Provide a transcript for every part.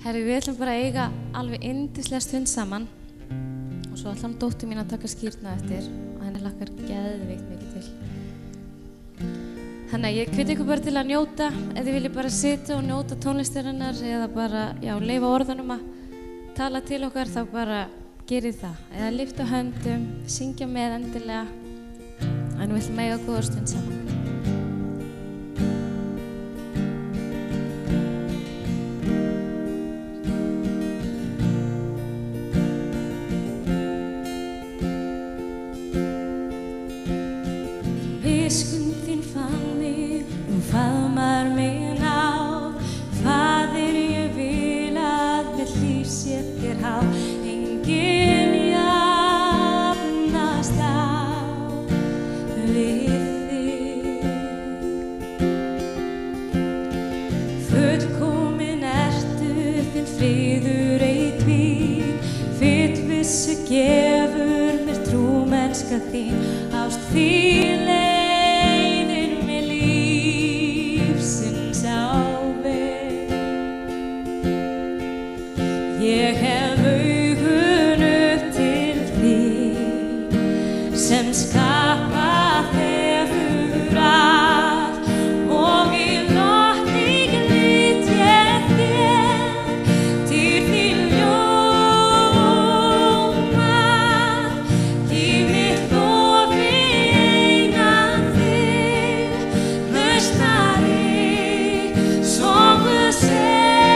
Herri, við ætlum bara að eiga alveg yndislega stund saman og svo ætlum dóttir mín að taka skýrna eftir og henni hlakkar geðveikt mikið til. Þannig að ég hveti ykkur bara til að njóta, ef þið viljið bara sitja og njóta tónlistarinnar eða bara, leyfa orðunum að tala til okkar, þá bara gerið það. Eða lyfta höndum, syngja með endilega, en við ætlum að eiga góða stund saman. Viskun þín fann mig og faðmar mig náð. Faðir, ég vil að mitt líf sé þér háð. Enginn jafnast á við þig. Fullkomin ertu, þinn friður ei tvít. Fullvissu gefur mér trúmennska þín. Ást þín ég hef augun upp til þín sem skapað hefur allt og í lotning lít ég þér til þín ljóma. Líf mitt lofi einan þig, lausnari sofu sig.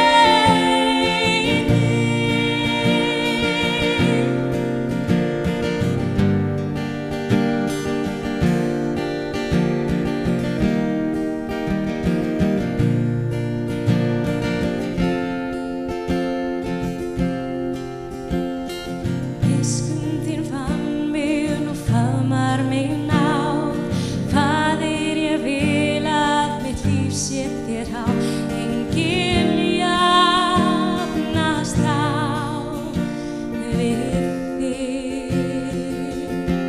Viskun þín fann mig og faðmar mig náð. Faðir, ég vil að mitt líf sé þér háð. Enginn jafnast á við þig.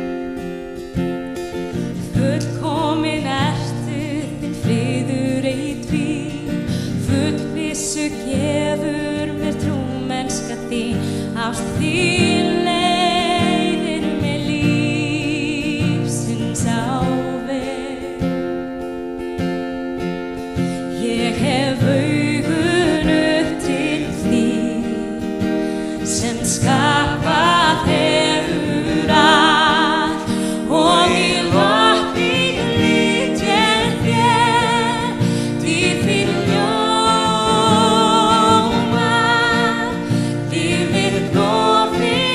Fullkomin ertu, þinn friður ei tvít. Fullvissu gefur mér trúmennska þín. Ást þín leiðir mér lífsins áveg. Ég hef augun upp til þín sem skapað hefur allt og í lotning lít ég þér til þín ljóma. Líf mitt lofi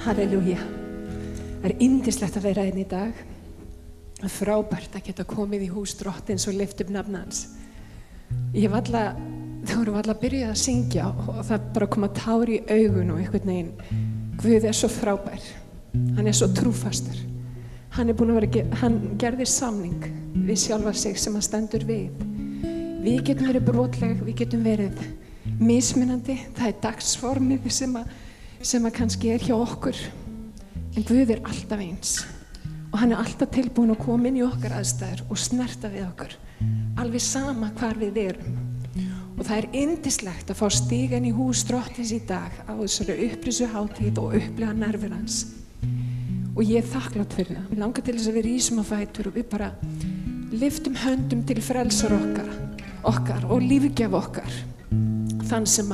Halleluja. Það yndislegt að vera í dag. Frábært að geta komið í hús Drottins og lyft upp nafn hans. Þau voru alla að byrja að syngja og það bara koma tár í augun og einhvern veginn. Guð svo frábær. Hann svo trúfastur. Hann gerði samning við sjálfa sig sem hann stendur við. Við getum verið brotleg, við getum verið mismunandi. Það dagsformið sem kannski hjá okkur. En Guð alltaf eins. Og hann alltaf tilbúin að koma inn í okkar aðstæður og snerta við okkur. Alveg sama hvar við erum. Og það yndislegt að fá stíga inn í hús Drottins í dag á þessari upprisu-hátíð og upplifa nærvera hans. Og ég þakklátt fyrir það. Mér langar til þess að við rísum á fætur og við bara lyftum höndum til frelsar okkar og lífgjaf okkar. Þann sem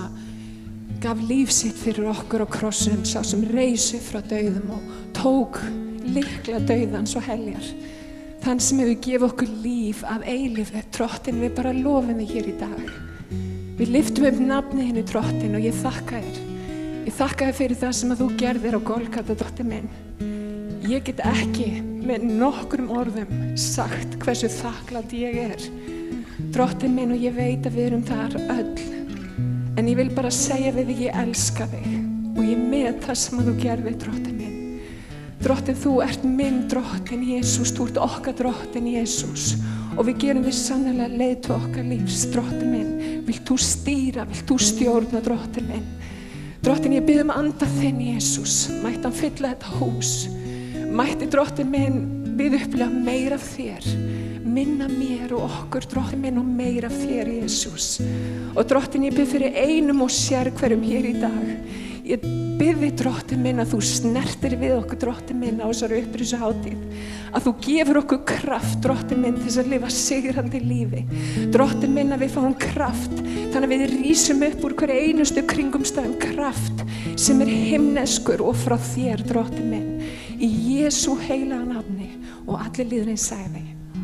gaf líf sitt fyrir okkur á krossinum, sá sem reis upp frá dauðum og tók lykla dauðans og heljar. Þann sem hefur gefið okkur líf að eilífu. Drottinn, við bara lofum þig hér í dag. Við lyftum upp nafnið henni Drottinn og ég þakka þér. Ég þakka þér fyrir það sem þú gerðir á Golgata, Drottinn minn. Ég get ekki með nokkrum orðum sagt hversu þakklátt ég Drottinn minn, og ég veit að við erum þar öll. En ég vil bara segja við þig, ég elska þig og ég met það sem þú gerðir, Drottinn minn. Drottinn, þú minn Drottinn Jesús, þú okkar Drottinn Jesús. Og við gerum þig sannlega leið til okkar lífs, Drottinn minn. Vilt þú stýra, vilt þú stjórna, Drottinn minn. Drottinn, ég bið anda þinn, Jesús. Mætti hann fylla þetta hús. Mætti, Drottinn minn, við upplifa meira af þér. Minna mér og okkur, Drottinn minn, og meira af þér, Jesús. Og Drottinn, ég bið fyrir einum og sér hverjum hér í dag. Ég bið þig, Drottinn minn, að þú snertir við okkur, Drottinn minn, á þessari upprisu-hátíð. Að þú gefur okkur kraft, Drottinn minn, til þess að lifa sigrandi lífi. Drottinn minn, að við fáum kraft, þannig að við rísum upp úr hverju einustu kringumstæðum kraft sem himneskur og frá þér, Drottinn minn. Í Jesú heilaga nafni, og allir líðurinn sagði.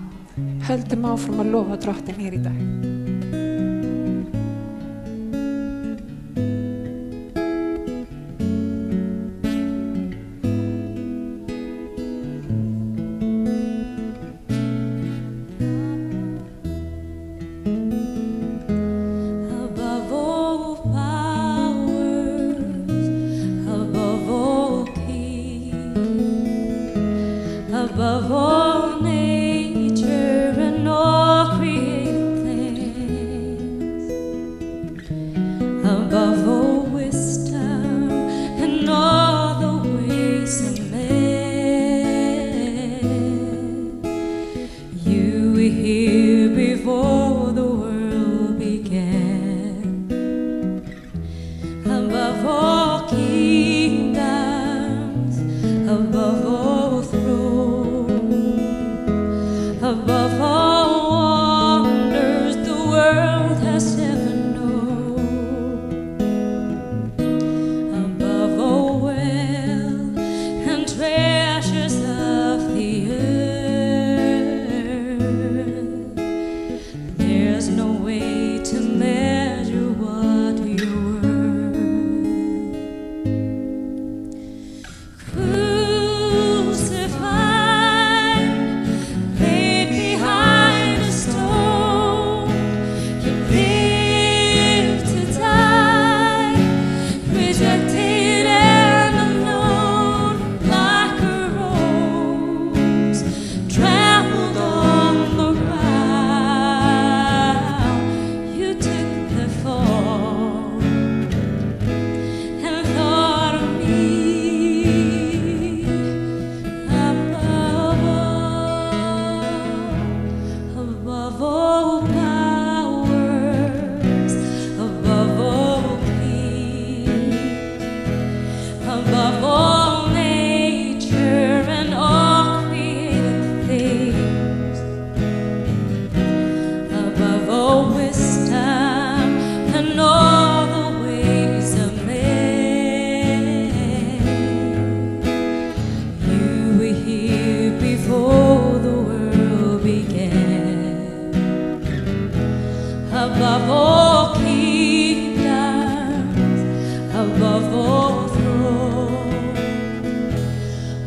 Höldum áfram að lofa Drottinn hér í dag. Above all nature and all created things.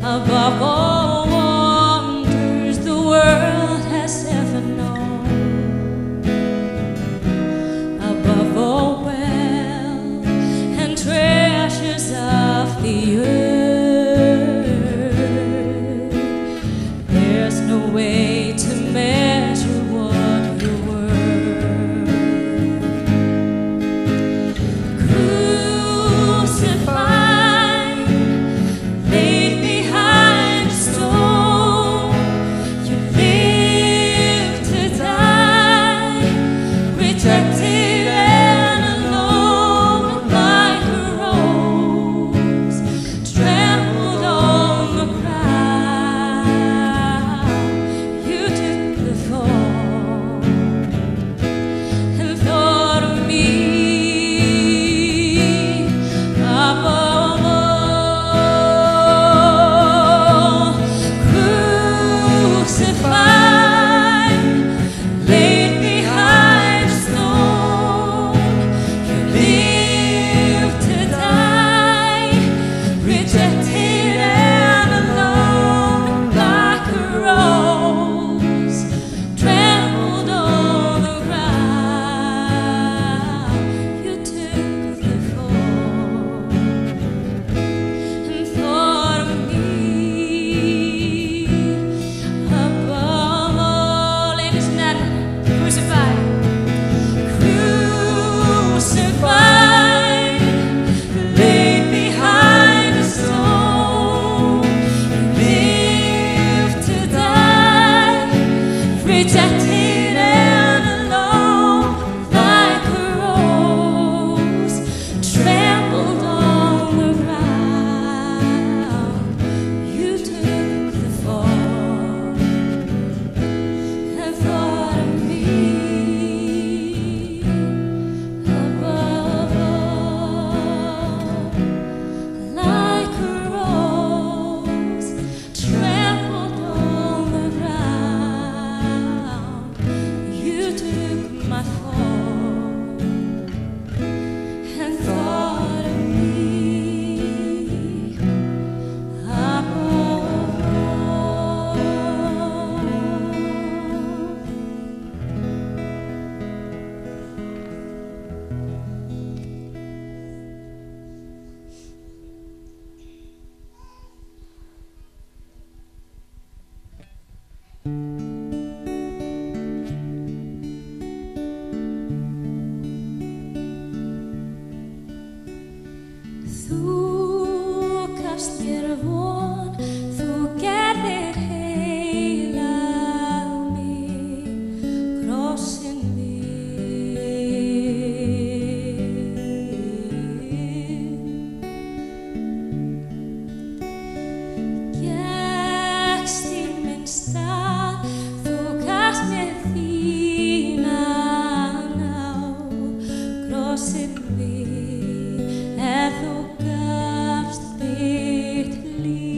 above all wonders the world has ever known, above all wealth and treasures of the earth. There's no way to measure what you're worth. Crucified, laid behind a stone, you lived to die, rejected and alone, like a rose trampled on the ground. You took the fall and thought of me above all. Crucified, laid behind a stone, you lived to die, rejected and alone, like a rose trampled on the ground. You took the fall and thought of me above all. Ladies and gentlemen, crucified, crucified, laid behind a stone, lived to die, rejected and alone, like a rose trampled on the ground. You took the fall and thought of me above all, like a rose trampled on the ground. You took my fall and thought of me above all. Þú gafst mér von, þú gerðir heilað mig, krossinn við. Gekkst í minn stað, þú gafst mér þína náð, krossinn við. Ef þú gafst þitt líf.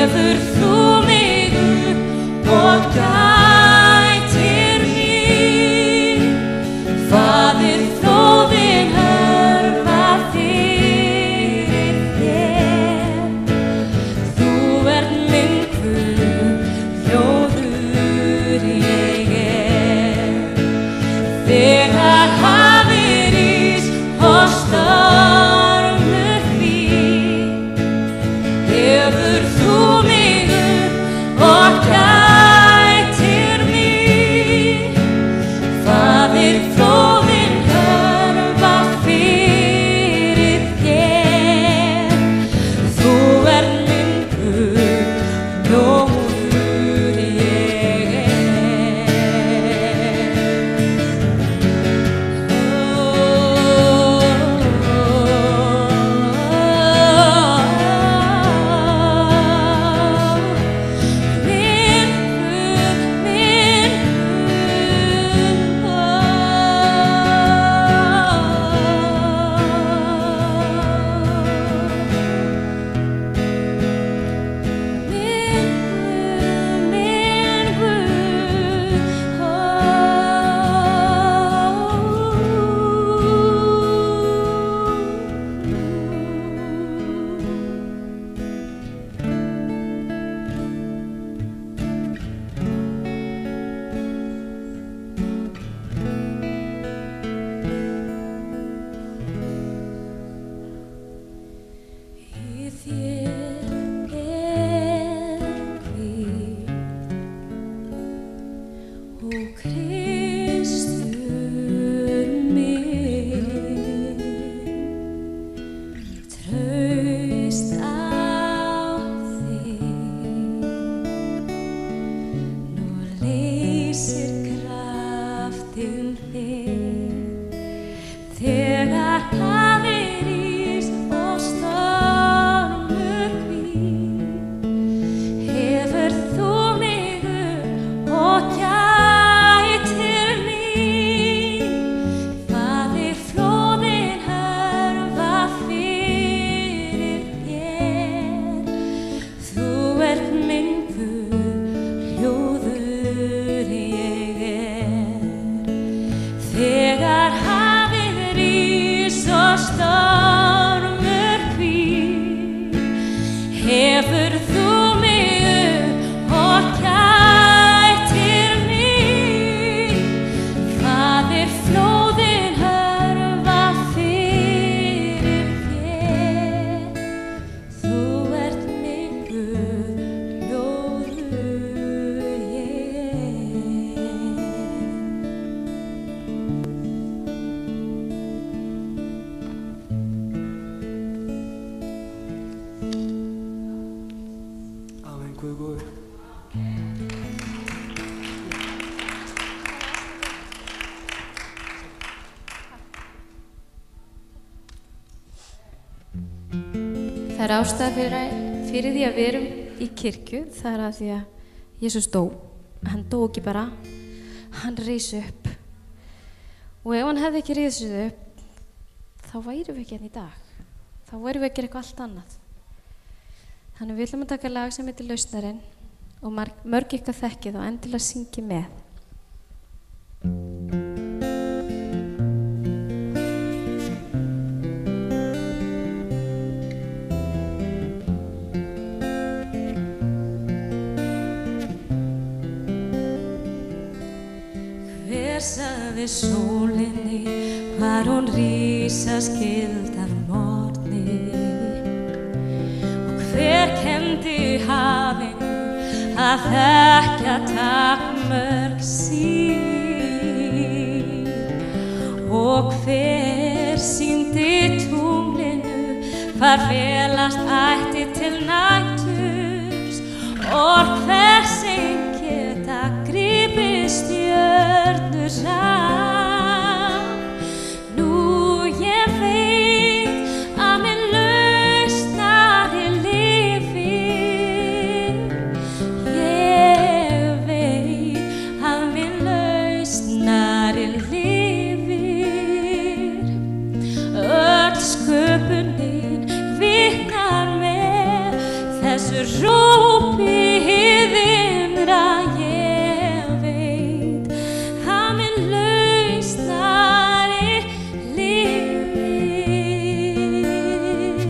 hefur þú mig og gætir mín. Faðir, flóðin hörfa fyrir þér. Þú ert minn Guð, hljóður ég er. Þegar hafið rís og stormur hvíl, hefur þú mig og gætir mín. Faðir, flóðin hörfa fyrir þér. Þú ert minn Guð, hljóður ég er. Í þér er hvíld, ó Kristur minn. Traust á þig, nú leysir kraftinn þig. Þegar hafið rís og stormur hvíl, hefur þú mig og gætir mín. Faðir, flóðin hörfa fyrir þér. Þú ert minn Guð, hljóður ég er. Þegar hafið rís og stormur hvíl, hefur þú mig og gætir mín. Faðir, flóðin hörfa fyrir þér. Þú ert minn Guð, hljóður ég er. Amen, Guð góður. Það er ástæða fyrir því að við erum í kirkju. Það er að því að Jesús dó. Hann dó ekki bara, hann reis upp. Og ef hann hefði ekki risið upp, þá værum við ekki hérna í dag. Þá værum við að gera eitthvað allt annað. Þannig við ætlum að taka lag sem heitir Lausnarinn og mörg ykkar þekkið og endilega syngi með. Hver sagði sólinni hvar hún rísa skuld að morgni? Og hver kenndi hafinu að þekkja takmörk sín? Og hver sýndi tunglinu hvar felast ætti til næturs? Og hver sem geta gripið stjörnur sá? Nú ég veit að minn lausnari lifir. Ég veit að minn lausnari lifir. Öll sköpunin vitnar með þessu rópi hið innra ég veit hann minn lausnari lifir.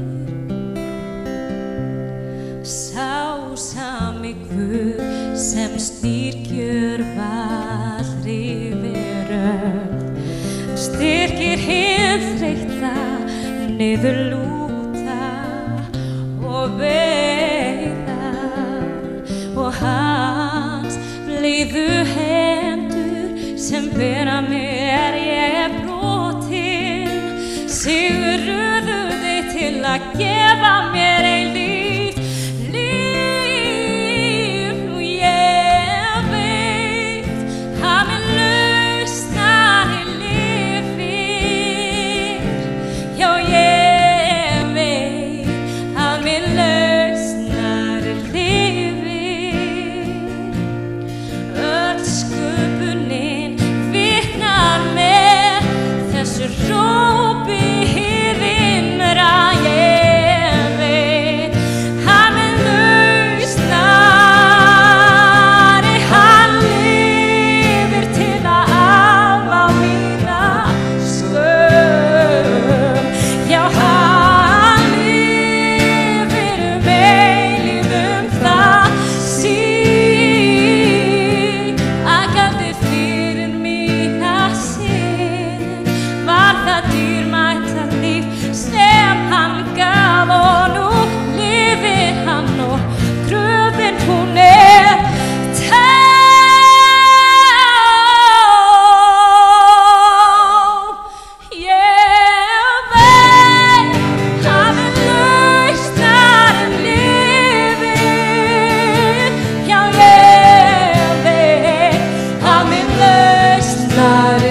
Sá sami Guð sem stýr gjörvallri veröld styrkir hið þreytta niðurlúta og veiða og hans blíðu hendur sem bera mér ég brotin sigruðu þig til að gefa mér eilíft líf og ég veit hann minn lausnari lifir. Já, ég veit hann minn lausnari lifir. Öll sköpunin vitnar með þessu rópi hið innra ég veit hann minn lausnari hann lifir til að afmá mína skömm. Já, hann lifir eilífum það sín að gafði fyrir mína synd var það dýrmæta líf sem hann gaf og nú lifir hann og gröfin hún er tóm. Ég veit hann minn lausnari lifir. Já, ég veit hann minn lausnari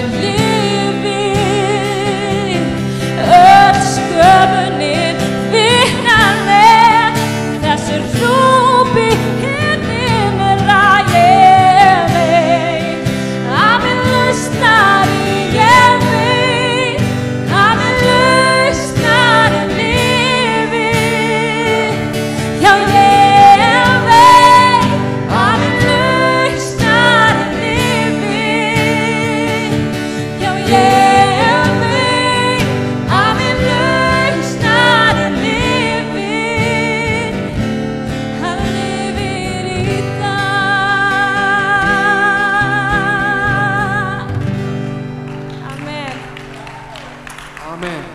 lifir. Öll sköpunin vitnar með þessu rópi hið innra ég veit hann minn lausnari ég veit hann minn lausnari lifir. Já, ég veit hann minn lausnari lifir. Já, ég veit hann minn lausnari lifir. Hann lifir í dag. Amen. Amen.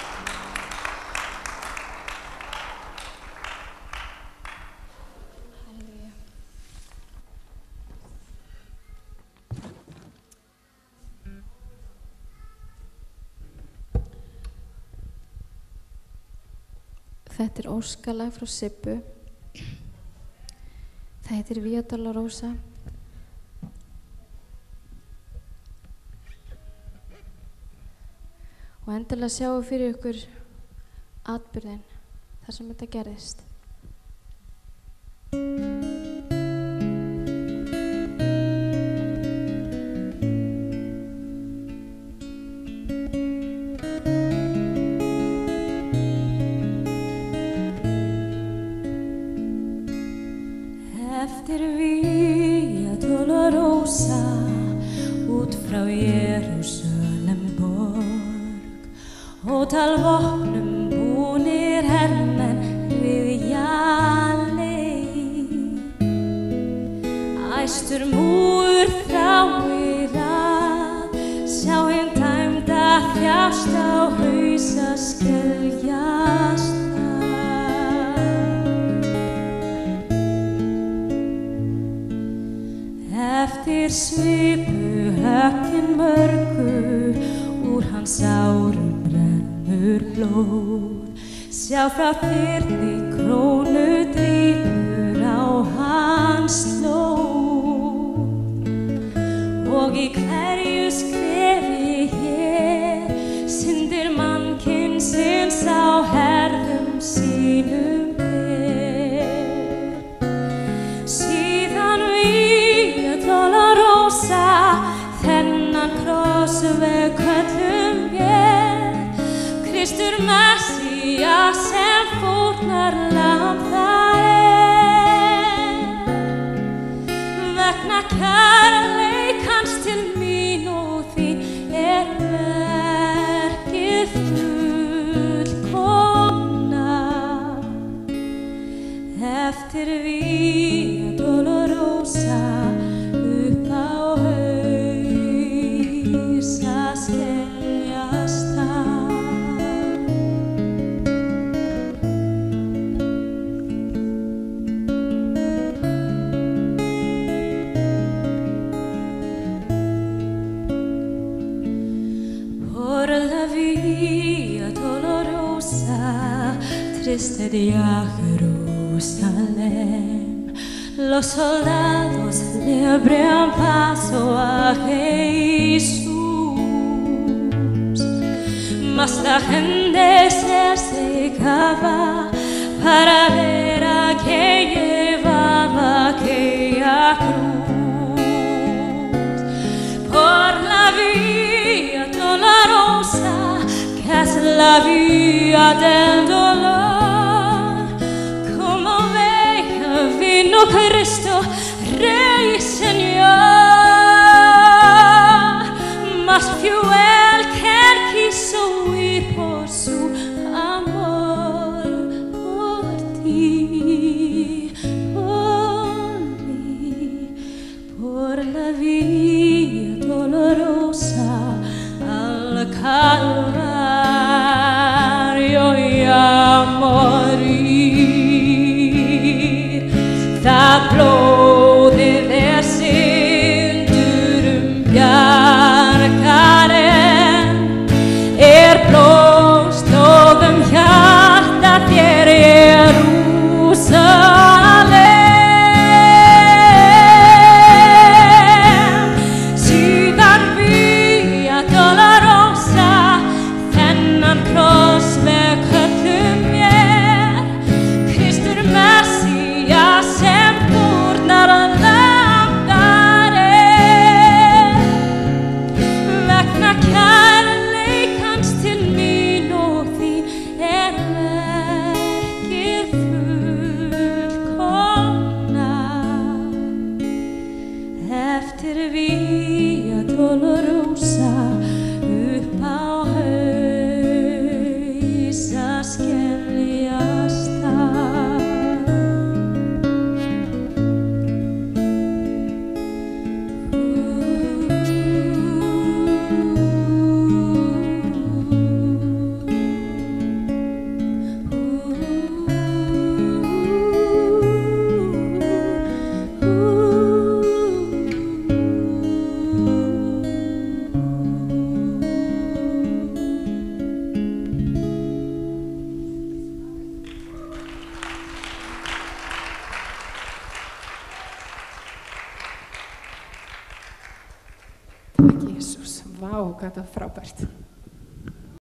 Þetta er óskalag frá Sibbu. Það heitir Via Dolorosa. Og endilega sjáum fyrir ykkur atburðinn þar sem þetta gerðist. Eftir Via Dolorosa út frá Jerúsalem borg ótal vopnum búnir hermenn ryðja leið. Æstur múgur þráir að sjá hinn dæmda þjást á hausa skeljast eftir svipu höggin mörgu úr hans árum rennur blóð. Sjá frá þyrni krónu drýpur á hans slóð og í hverju skrefi hér syndir mannkynsins á herðum sínum ber. Síðan Via Dolorosa þennan krossveg köllum vér Kristur Messías sem fórnar lamb þar eftir Via Dolorosa upp á hausa skeljastað. Por la Via Dolorosa triste de Jerusalén, los soldados le abrían paso a Jesús, mas la gente se acercaba para ver a quien llevaba aquella cruz. Por la Via Dolorosa, que es la vía del dolor, como veía vino Cristo, Rey y Señor, mas più él que él quiso huir por su amor, por ti, por mí, por la Via Dolorosa al Calvario y a morir. Það blóði syndurum bjargarinn blóðstóðum hjarta þér Jerúsalem. Síðan Via Dolorosa þennan kross með köllum mér, Kristur Messías sem fórnar lamdarinn, vegna kærleikans til mín og þín verkið fullkomna. Eftir Via Dolorosa upp á hausa skeljastað. Takk, Jesús. Vá, hvað það var frábært.